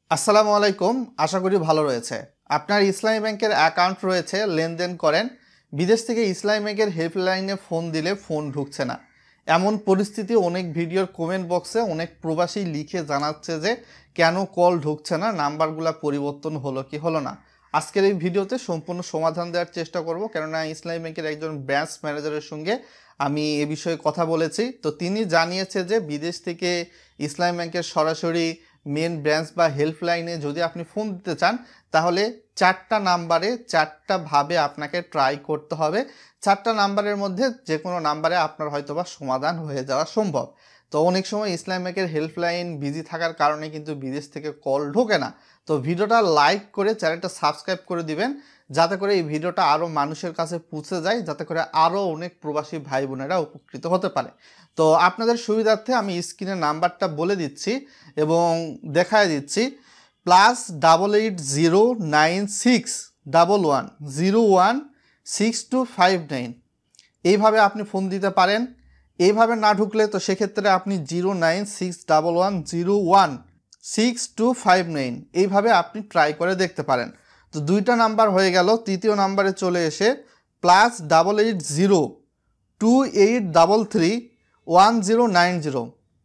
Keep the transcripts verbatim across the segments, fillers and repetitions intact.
আসসালামু আলাইকুম, আশা করি ভালো রয়েছে। আপনার ইসলামী ব্যাংকের অ্যাকাউন্ট রয়েছে, লেনদেন করেন, বিদেশ থেকে ইসলামী ব্যাংকের হেল্পলাইনে ফোন দিলে ফোন ঢুকছে না। এমন পরিস্থিতি অনেক ভিডিওর কমেন্ট বক্সে অনেক প্রবাসী লিখে জানাচ্ছে যে কেন কল ঢুকছে না, নাম্বারগুলো পরিবর্তন হলো কি হলো না। আজকের এই ভিডিওতে সম্পূর্ণ সমাধান দেওয়ার চেষ্টা করব, কেননা ইসলামী ব্যাংকের একজন ব্রাঞ্চ ম্যানেজারের সঙ্গে আমি এ বিষয়ে কথা বলেছি। তো তিনি জানিয়েছে যে বিদেশ থেকে ইসলামী ব্যাংকের সরাসরি মেন ব্রাঞ্চ বা হেল্পলাইনে যদি আপনি ফোন দিতে চান, তাহলে চারটা নাম্বারে চারটাভাবে আপনাকে ট্রাই করতে হবে। চারটা নাম্বারের মধ্যে যে কোনো নাম্বারে আপনার হয়তোবা সমাধান হয়ে যাওয়া সম্ভব। তো অনেক সময় ইসলামী ব্যাংকের হেল্পলাইন বিজি থাকার কারণে কিন্তু বিদেশ থেকে কল ঢোকে না। তো ভিডিওটা লাইক করে চ্যানেলটা সাবস্ক্রাইব করে দিবেন, যাতে করে এই ভিডিওটা আরও মানুষের কাছে পৌঁছে যায়, যাতে করে আরও অনেক প্রবাসী ভাই বোনেরা উপকৃত হতে পারে। তো আপনাদের সুবিধার্থে আমি স্ক্রিনে নাম্বারটা বলে দিচ্ছি এবং দেখায় দিচ্ছি। Plus double eight zero nine six double one zero one six two five nine এইভাবে আপনি ফোন দিতে পারেন। এইভাবে না ঢুকলে তো সেক্ষেত্রে আপনি zero nine six double one zero one six two five nine এইভাবে আপনি ট্রাই করে দেখতে পারেন। তো দুইটা নাম্বার হয়ে গেল। তৃতীয় নাম্বারে চলে এসে plus double eight zero two eight double three one zero nine zero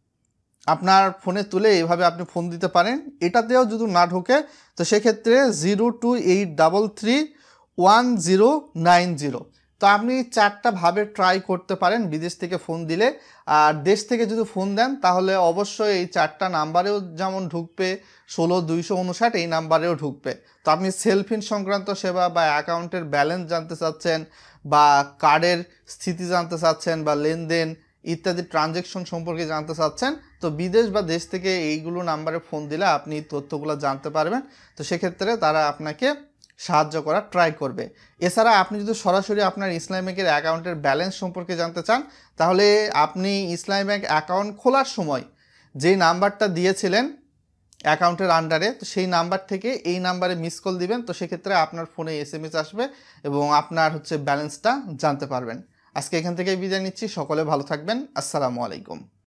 আপনার ফোনে তুলে এইভাবে আপনি ফোন দিতে পারেন। এটাতেও যদি না ঢোকে তো সেক্ষেত্রে zero two eight double three one zero nine zero তো আপনি চারটা ভাবে ট্রাই করতে পারেন বিদেশ থেকে ফোন দিলে। আর দেশ থেকে যদি ফোন দেন তাহলে অবশ্যই এই চারটা নাম্বারেও যেমন ঢুকবে, ষোলো দুইশো উনষাট এই নাম্বারেও ঢুকবে। তো আপনি সেলফিন সংক্রান্ত সেবা বা অ্যাকাউন্টের ব্যালেন্স জানতে চাচ্ছেন, বা কার্ডের স্থিতি জানতে চাচ্ছেন, বা লেনদেন ইত্যাদি ট্রানজ্যাকশন সম্পর্কে জানতে চাচ্ছেন, তো বিদেশ বা দেশ থেকে এইগুলো নাম্বারে ফোন দিলে আপনি তথ্যগুলো জানতে পারবেন। তো সেক্ষেত্রে তারা আপনাকে সাহায্য করার ট্রাই করবে। এছাড়া আপনি যদি সরাসরি আপনার ইসলামী ব্যাংকের অ্যাকাউন্টের ব্যালেন্স সম্পর্কে জানতে চান, তাহলে আপনি ইসলামী ব্যাংক অ্যাকাউন্ট খোলার সময় যেই নাম্বারটা দিয়েছিলেন অ্যাকাউন্টের আন্ডারে, তো সেই নাম্বার থেকে এই নাম্বারে মিস কল দিবেন। তো সেক্ষেত্রে আপনার ফোনে এস এম এস আসবে এবং আপনার হচ্ছে ব্যালেন্সটা জানতে পারবেন। আজকে এখান থেকেই বিদায় নিচ্ছি। সকলে ভালো থাকবেন। আসসালামু আলাইকুম।